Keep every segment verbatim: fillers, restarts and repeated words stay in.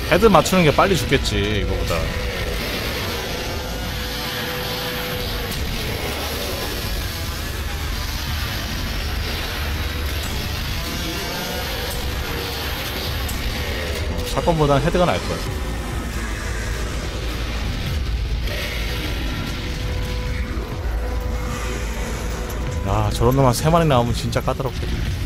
헤드 맞추는 게 빨리 죽겠지 이거보다. 샷건보다는 헤드가 나을 거야. 야, 저런 놈 한 세 마리 나오면 진짜 까다롭겠다.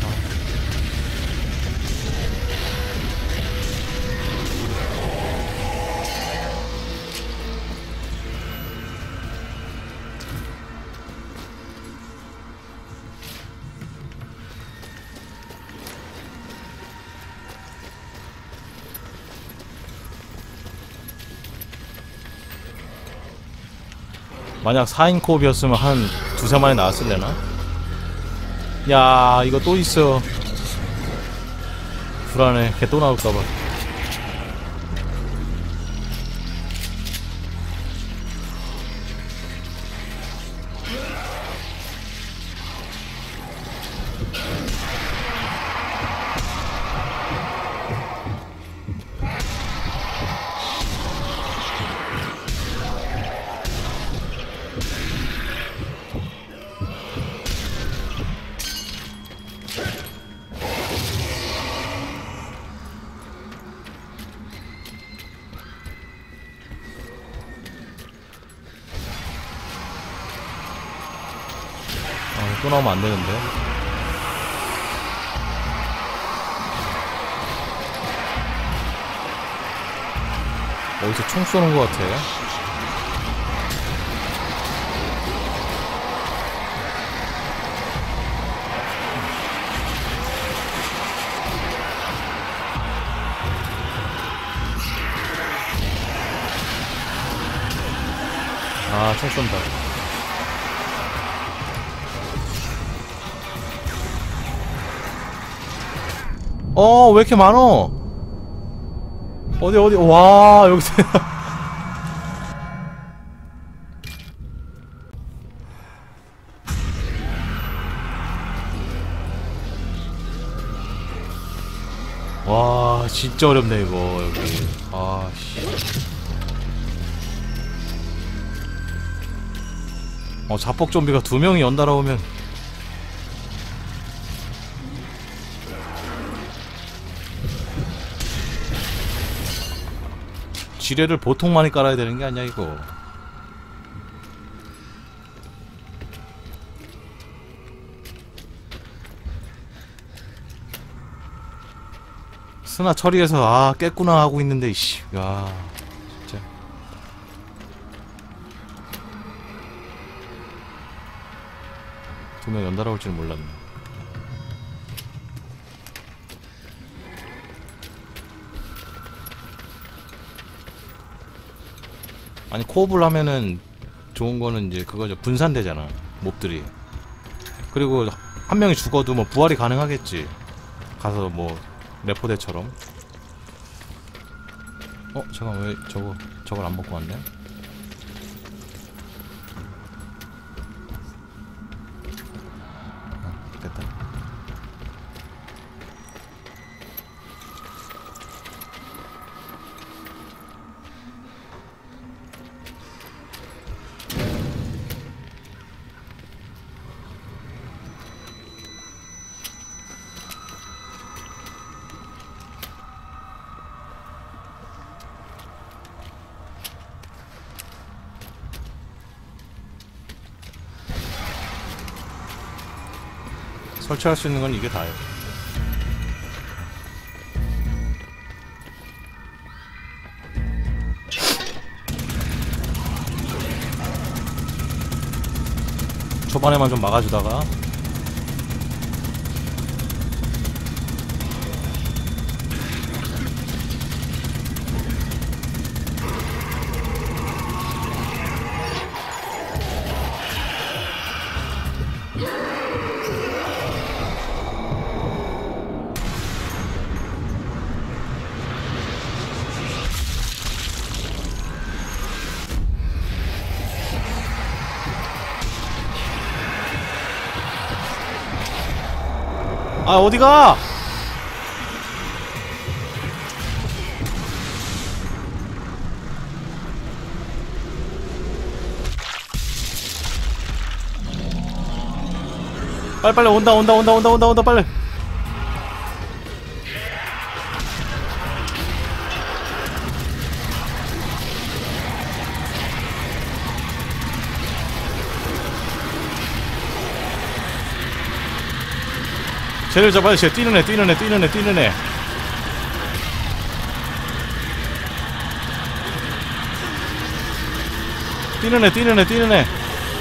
만약 사 인 코업이었으면 한 두세 마리 나왔을래나? 야, 이거 또 있어. 불안해. 걔 또 나올까봐. 또 나오면 안 되는데. 어디서 총 쏘는 것 같아. 아, 총 쏜다. 어, 왜 이렇게 많어? 어디, 어디, 와, 여기. 와, 진짜 어렵네, 이거, 여기. 아, 씨. 어, 자폭 좀비가 두 명이 연달아 오면. 지뢰를 보통 많이 깔아야 되는 게 아니야 이거. 스나 처리해서 아 깼구나 하고 있는데 이씨. 야 진짜. 두 명 연달아 올 줄은 몰랐네. 아니 코업을 하면은 좋은 거는 이제 그거죠. 분산되잖아 몹들이. 그리고 한 명이 죽어도 뭐 부활이 가능하겠지. 가서 뭐 레포대처럼. 어 잠깐 왜 저거 저걸 안 먹고 왔네. 아, 됐다. 설치할 수 있는 건 이게 다예요. 초반에만 좀 막아주다가 아 어디가? 빨리 빨리 온다 온다 온다 온다 온다 온다 빨리. 쟤를 잡아야 쟤 뛰는 애 뛰는 애 뛰는 애 뛰는 애. 뛰는 애 뛰는 애 뛰는 애.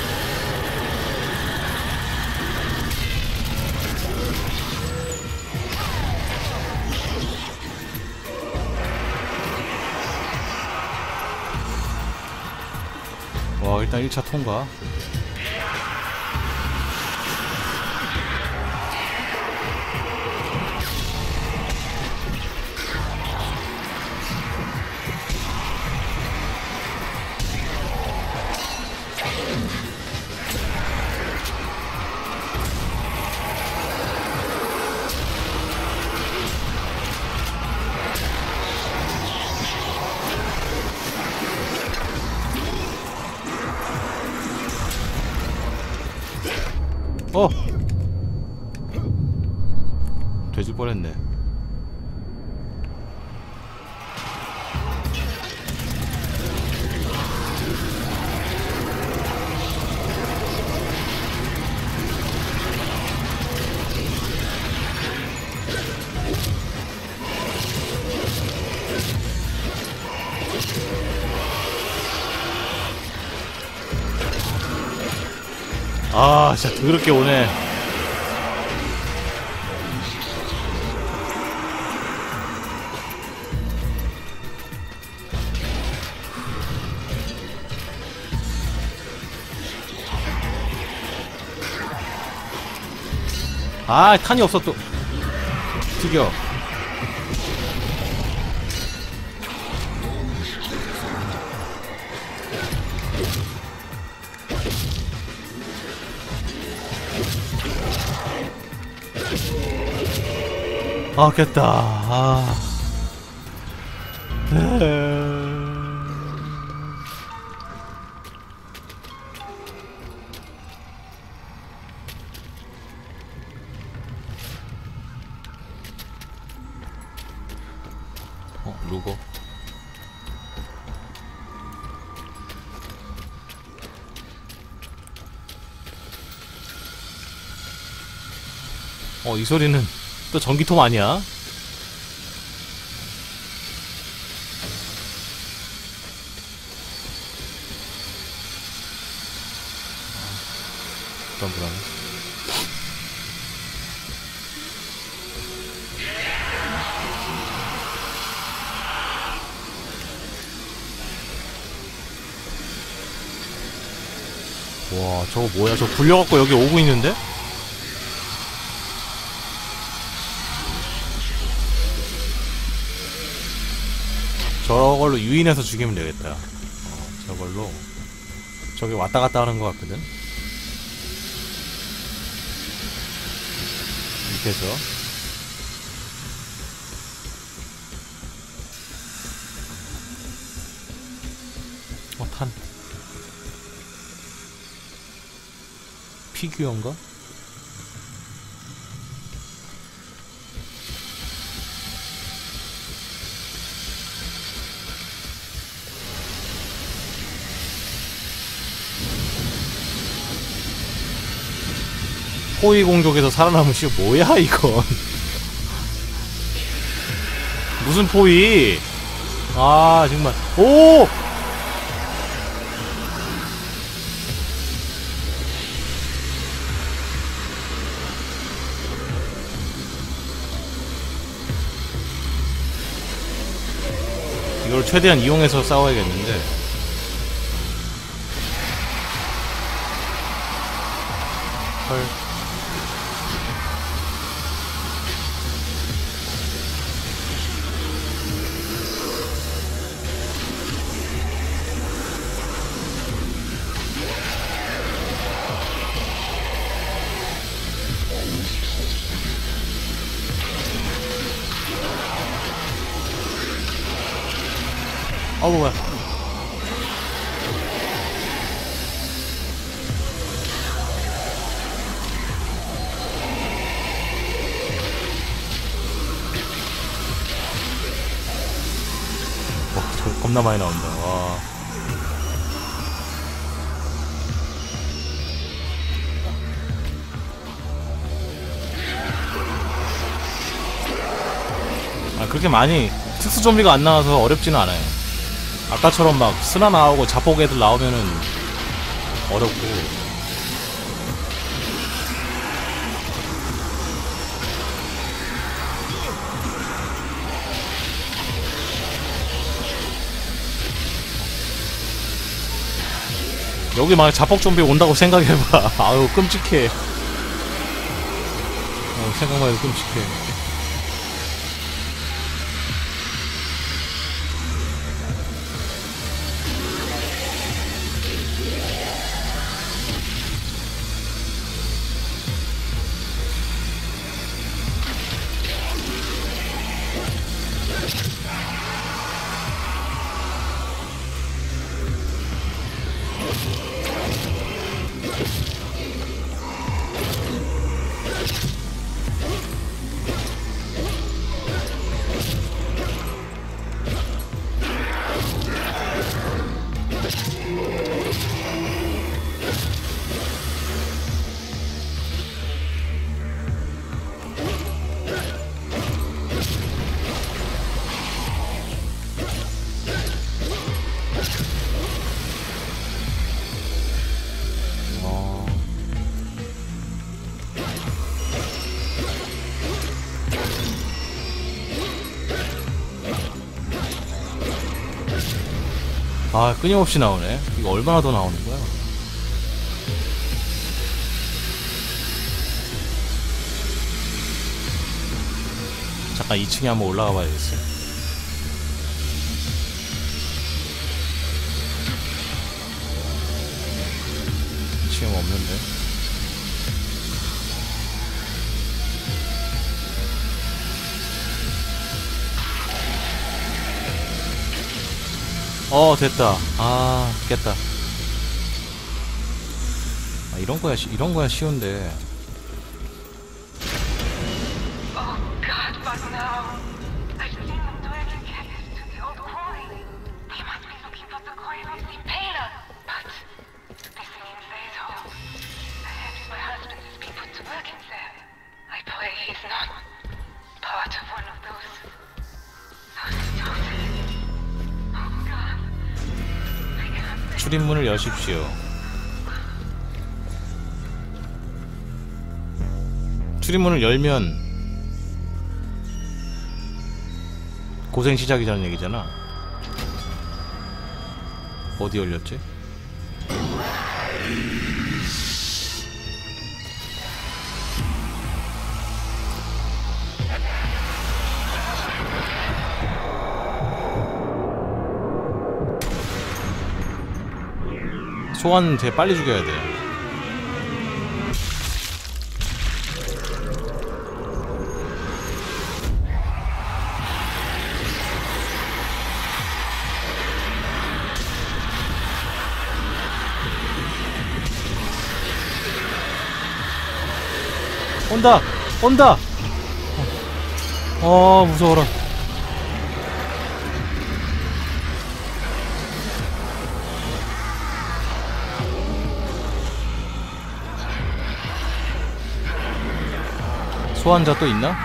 와 일단 일 차 통과. 어! 돼질 뻔했네. 아 진짜 더럽게 오네. 아 탄이 없어 또. 튀겨. 아 깼다. 아. 어 루거. 어 이 소리는 또 전기톱 아니야? 일단 불안해. 와 저거 뭐야? 저거 굴려갖고 여기 오고 있는데? 저걸로 유인해서 죽이면 되겠다. 어, 저걸로 저기 왔다갔다 하는 것 같거든? 밑에서 어 탄 피규어인가? 호위 공족에서 살아남은 씨 뭐야 이건. 무슨 포위? 아 정말. 오! 이걸 최대한 이용해서 싸워야겠는데. 헐. 어우 뭐야. 겁나 많이 나온다. 와. 아, 그렇게 많이 특수 좀비가 안 나와서 어렵지는 않아요. 아까처럼 막 스나 나오고 자폭 애들 나오면은 어렵고. 여기 막 자폭 좀비 온다고 생각해봐. 아유 끔찍해. 어, 생각만 해도 끔찍해. 아, 끊임없이 나오네. 이거 얼마나 더 나오는 거야? 잠깐 이 층에 한번 올라가 봐야겠어요. 이 층에 없는데. 어, 됐다. 아, 깼다. 아, 이런 거야, 시, 이런 거야 쉬운데. 출입문을 여십시오. 출입문을 열면 고생 시작이라는 얘기잖아. 어디 열렸지? 소환 되게 빨리 죽여야 돼. 온다! 온다! 어, 무서워라. 소환자 또 있나?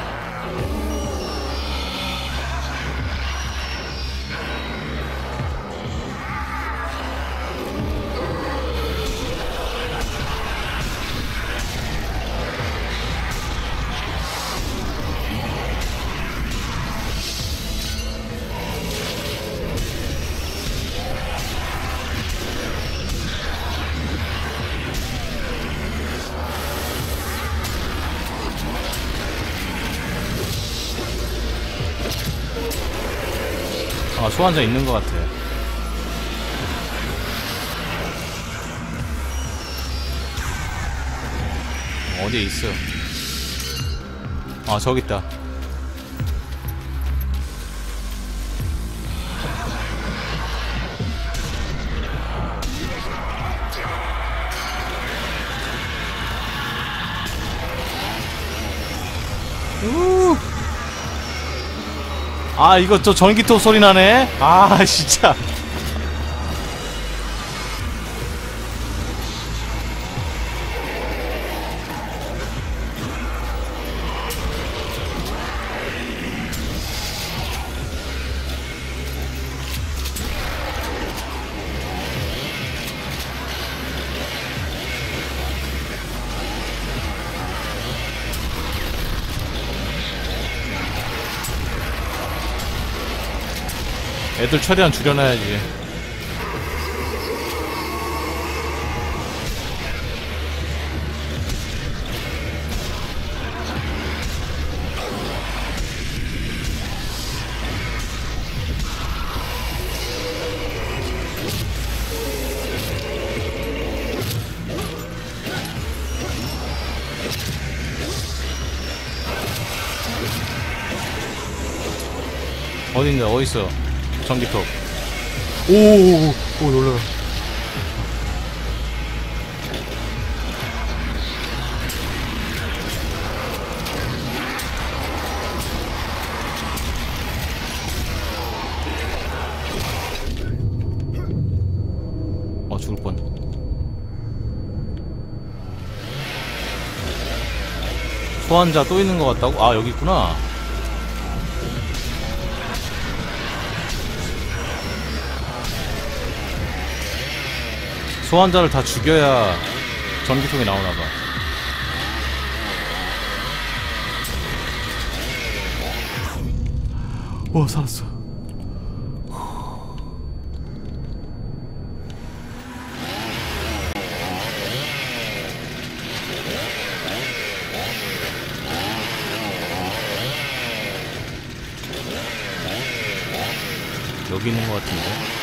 아, 소환자 있는 것 같아. 어디에 있어? 아, 저기 있다. 우! 아 이거 저 전기톱 소리 나네. 아 진짜. 애들 최대한 줄여놔야지. 어딘데 어딨어 전기톱. 오오오 오 놀라. 어 죽을 뻔. 소환자 또 있는 것 같다고? 아 여기 있구나. 소환자를 다 죽여야 전기통이 나오나봐. 오 살았어. 여기 있는 것 같은데.